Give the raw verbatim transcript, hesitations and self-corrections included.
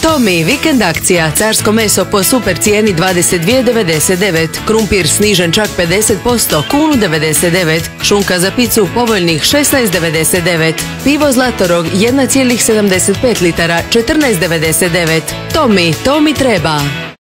Tomi, vikend akcija, carsko meso po super cijeni dvadeset dvije devedeset devet, krumpir snižen čak pedeset posto, kunu devedeset devet, šunka za picu povoljnih šesnaest devedeset devet, pivo Zlatorog jedan zarez sedamdeset pet litara četrnaest devedeset devet. Tomi, to mi treba.